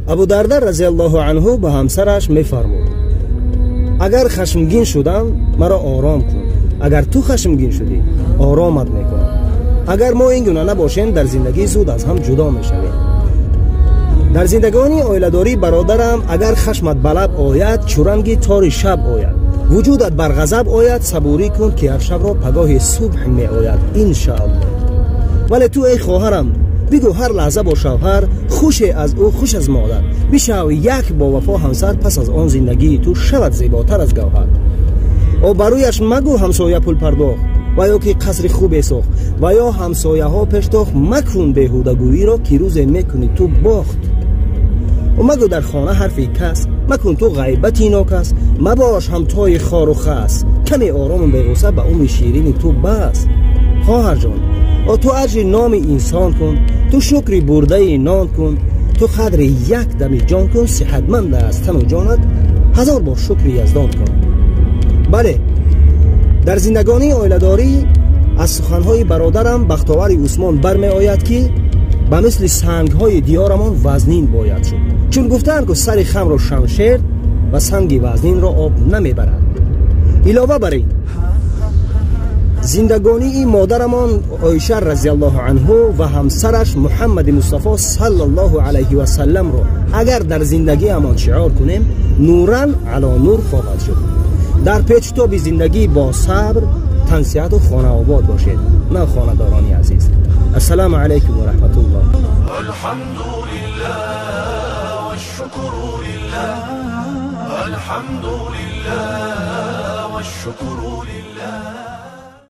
ابو درده رضی الله عنه به همسرش میفرمود اگر خشمگین شدم مرا آرام کن، اگر تو خشمگین شدی آرامت میکنم. اگر ما این گونه نباشیم در زندگی زود از هم جدا میشویم. در زندگانی عائله‌داری برادرم اگر خشمت بلب آید چورنگی تار شب آید، وجودت بر غضب آید صبوری کن که هر شب را پگاه صبح می آید انشاءالله. ولی تو ای خواهرم بگو هر لحظه با شوهر خوش از او خوش از مادر بشو یک با وفا همسر، پس از آن زندگی تو شود زیباتر از گوهر. او برویش مگو همسایه پول پرداخت و یا که قصر خوب ساخت و یا همسایه ها پشتاخت، مکن بیهودگویی را که روز میکنی تو باخت. و مگو در خانه حرفی کس مکن تو غیبتی ناکس، مباش همتای خار و خس کمی آرام به غصه به اون شیرین تو بس. خواهر جان و تو اجر نام انسان کن، تو شکری برده نان کن، تو قدر یک دم جان کن، صحتمند است تن و جانت هزار بار شکر یزدان کن. بله در زندگانی عائله‌داری از سخنهای برادرم بختاور عثمان برمی آید که به مثل سنگ‌های دیارمان وزنین باید شد، چون گفتند که سر خم را شمشیر و سنگ وزنین را آب نمیبرد. علاوه بر این زندگانی این مادرمان عایشه رضی الله عنها و همسرش محمد مصطفی صلی الله علیه و سلم را اگر در زندگی امان شعار کنیم نورن علی نور خواهد شد. در پیچ تاب زندگی با صبر تنصیحت و خانه آباد باشید. نه خانه دارانی عزیز. السلام علیکم و رحمت الله. الحمدلله و الشکر لله، الحمدلله و الشکر لله.